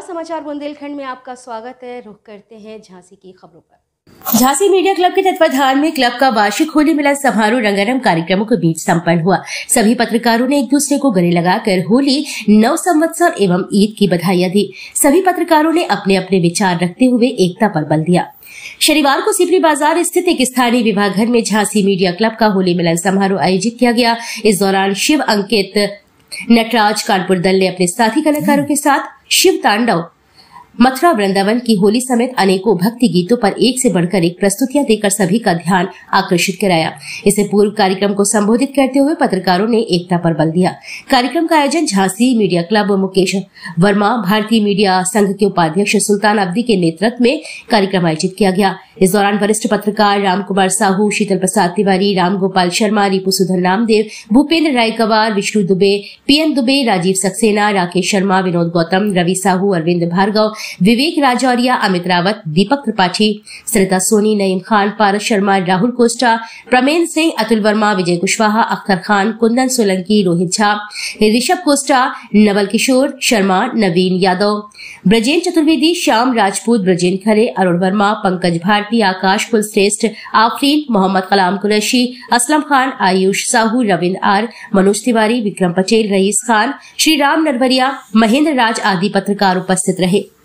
समाचार बुंदेलखंड में आपका स्वागत है। रुख करते हैं झांसी की खबरों पर। झांसी मीडिया क्लब के तत्वाधान में क्लब का वार्षिक होली मिलन समारोह रंगारंग कार्यक्रमों के बीच संपन्न हुआ। सभी पत्रकारों ने एक दूसरे को गले लगाकर होली, नव संवत्सर एवं ईद की बधाइयां दी। सभी पत्रकारों ने अपने अपने विचार रखते हुए एकता पर बल दिया। शनिवार को सिपरी बाजार स्थित एक स्थानीय विवाह घर में झांसी मीडिया क्लब का होली मिलन समारोह आयोजित किया गया। इस दौरान शिव अंकित नटराज कानपुर दल ने अपने साथी कलाकारों के साथ शिव तांडव, मथुरा वृंदावन की होली समेत अनेकों भक्ति गीतों पर एक से बढ़कर एक प्रस्तुतियां देकर सभी का ध्यान आकर्षित कराया। इससे पूर्व कार्यक्रम को संबोधित करते हुए पत्रकारों ने एकता पर बल दिया। कार्यक्रम का आयोजन Jhansi media club Mukesh Verma, Bharatiya media संघ के उपाध्यक्ष सुल्तान अब्दी के नेतृत्व में कार्यक्रम आयोजित किया गया। इस दौरान वरिष्ठ पत्रकार राम कुमार साहू, शीतल प्रसाद तिवारी, राम गोपाल शर्मा, रिपु सुधन नामदेव, भूपेंद्र राय गवार, विष्णु दुबे, पीएन दुबे, राजीव सक्सेना, राकेश शर्मा, विनोद गौतम, रवि साहू, अरविंद भार्गव, विवेक राजौरिया, अमित रावत, दीपक त्रिपाठी, सरिता सोनी, नईम खान, पारस शर्मा, राहुल कोस्टा, प्रमेंद्र सिंह, अतुल वर्मा, विजय कुशवाहा, अख्तर खान, कुंदन सोलंकी, रोहित झा, ऋषभ कोस्टा, नवल किशोर शर्मा, नवीन यादव, ब्रजेन चतुर्वेदी, श्याम राजपूत, ब्रजेन खरे, अरुण वर्मा, पंकज भारती, आकाश कुलश्रेष्ठ, आफरीन, मोहम्मद कलाम कुरैशी, असलम खान, आयुष साहू, रविंद्र आर, मनोज तिवारी, विक्रम पटेल, रईस खान, श्री राम नरवरिया, महेंद्र राज आदि पत्रकार उपस्थित रहे।